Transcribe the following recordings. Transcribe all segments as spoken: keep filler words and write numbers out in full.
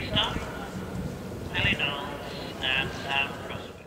star, Allie, Knowles, and Sam Prospect.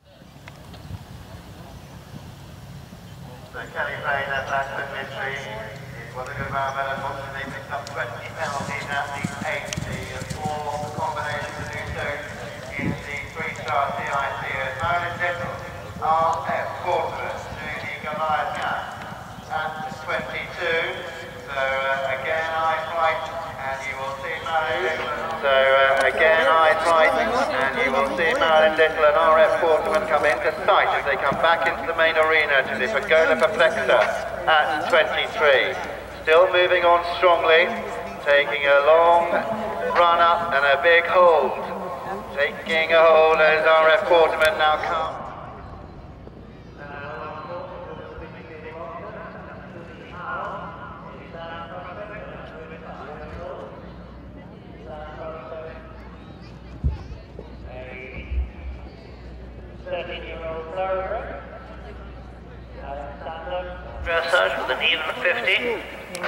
So Kelly playing that last bit mystery. It was a good round, but unfortunately picked up twenty penalties at the eight. The four combination to do so in the three-star C I C as Marilyn Dittle, R F Corcoran doing the Goliath gap at twenty-two. So uh, again, I flight, and you will see Marilyn Dittle. So uh, again, I flight, and you will see Marilyn Dittle and R F Corcoran come into sight as they come back into the main arena to the Pagoda Perplexa at twenty-three. Still moving on strongly, taking a long run up and a big hold. Taking a hold as R F Corcoran now comes. thirteen-year-old Florida, dressage with an even fifty.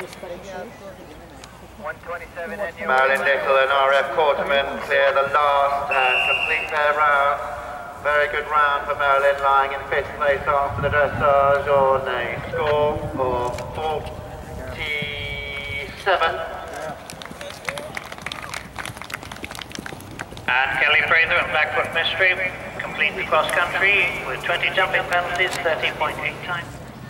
one twenty-seven Marilyn Dittle and R F Corcoran clear the last and complete their round. Very good round for Marilyn, lying in fifth place after the dressage on a score of forty-seven. And Kelly Fraser and Blackfoot Mystery complete the cross country with twenty jumping penalties, thirty point eight times.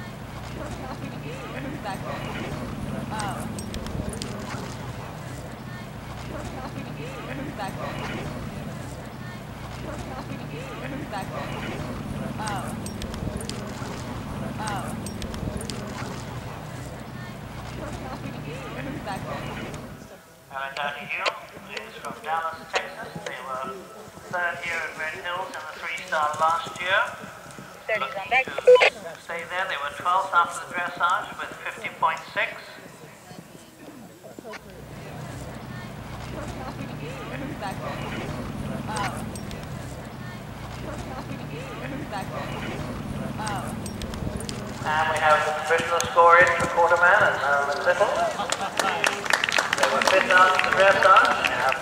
Alan Hill is from Dallas, Texas. They were third here at Red Hills in the three-star last year. Looking to stay there. They were twelfth after the dressage with fifty point six. And we have the provisional score in for Quarterman and Marilyn Little. They were fifth after the dressage.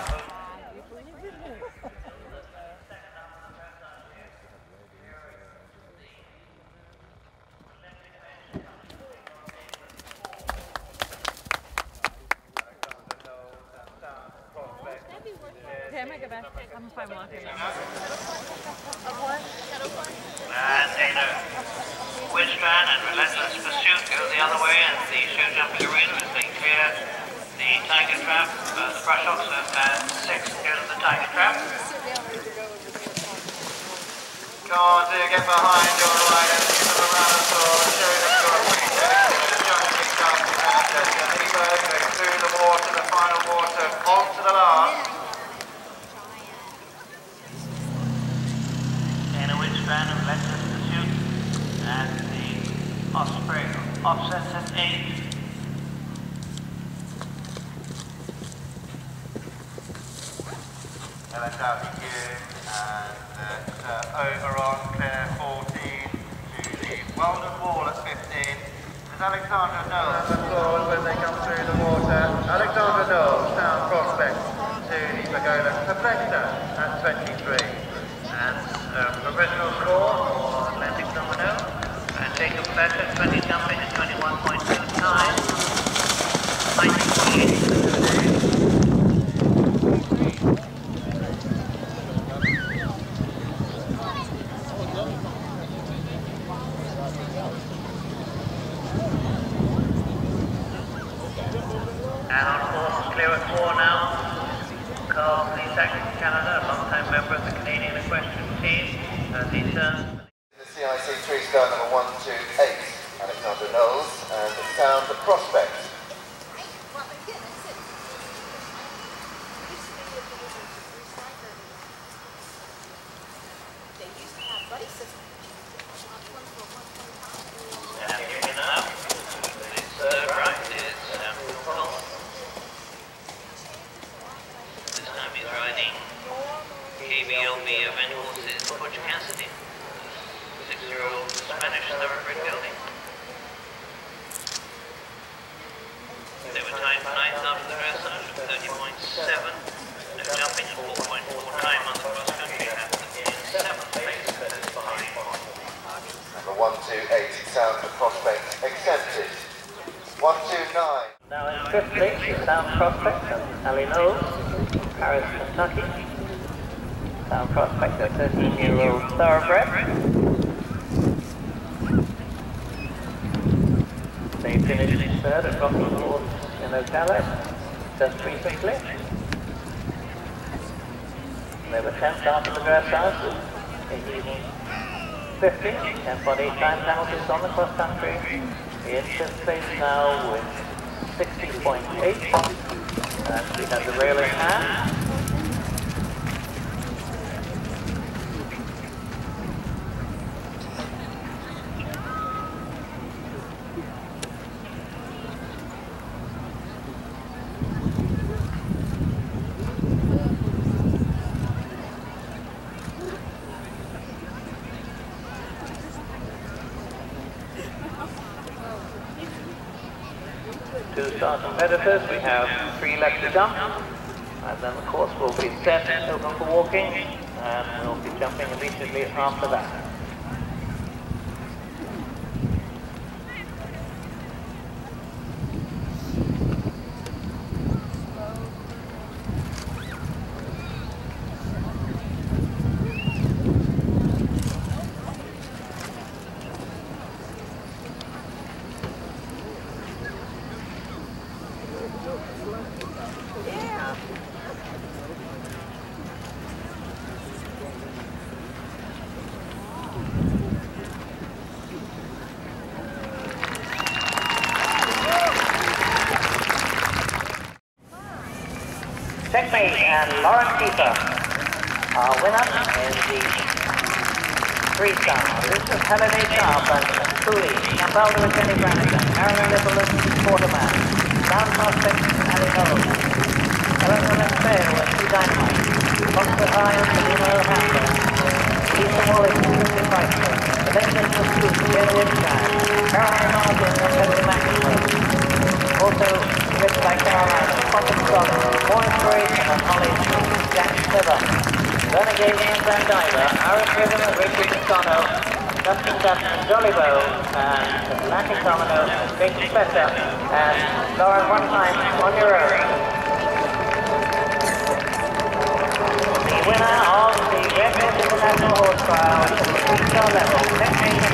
Okay, I might go back. I'm fine walking. And Dana Wistran and Relentless Pursuit go the other way, and the show jumping arena as they clear the Tiger Trap. Uh, the Brush Oxford and six clear the Tiger Trap. Come on, do get behind your rider, give them a round of applause, show them your appreciation for the jumping jump, and uh, Geneva going through the water, the final water, on to the last. Wistran and Relentless Pursuit, and the Osprey offsets at eight. Ellen Dowdy Hume, and uh, uh, over on clear fourteen to the Weldon Wall at fifteen. There's Alexandra Knowles. Applause when they come through the water. Alexandra Knowles, Sound Prospect to the Pagoda Perplexa at twenty-three. And um, provisional score for Atlantic Domino, and Jacob Fletcher, twenty jumping at twenty-one point two times. nineteen point eight for the two days. And on course, clear at four now. Carl from Canada, a long-time member of the Canadian Equestrian team, as he turns. The C I C three-star number one two eight, Alexandra Knowles, and the Sound the Prospect. And here we know, this uh, right is um, Knowles. This time he's riding K B L B event horses Butch Cassidy, six-year-old Spanish thoroughbred gelding. They were tied for ninth after the dressage with thirty point seven, no jumping prospect accepted. one two nine. Now in fifth place, the Sound Prospect of Allie Knowles, Paris, Kentucky. Sound Prospect, a thirteen-year-old thoroughbred. They finished third at Rocky Horse in Ocala just recently. They were tenth after the dressage in evening fifty, ten point eight time penalties on the cross country. The in fifth place now with sixty point eight, and we have the rail in hand. Two star competitors, we have three left to jump, and then the course will be set open for walking, and we'll be jumping immediately after that. Checkmate and Lauren Keeper, our winner in the three star. This is Halliday Sharp and Cooley, Campbell with Jenny Brannigan, Aaron Nicholas, Quarterman, Sound Prospect, Allie Knowles, Eleanor Fair with Two Dynamite, Foxford High and Selena Hampton, Lisa Morris, Christy Pfizer, the Legend of Scoop, Jerry Lipstein, Caroline Martin and Kevin Maxwell. Also, written by Caroline, Quantum Scott, more inspiration and knowledge, Jack Sliver, Renegade and Van Diver, Aaron Rhythm and Richard Toscano, Justin Dutton, Jolly Bow, and Atlantic Domino, Jake Spencer, and Lauren One Time on your own. The winner of the Red Horse International Horse Trial at the three star level,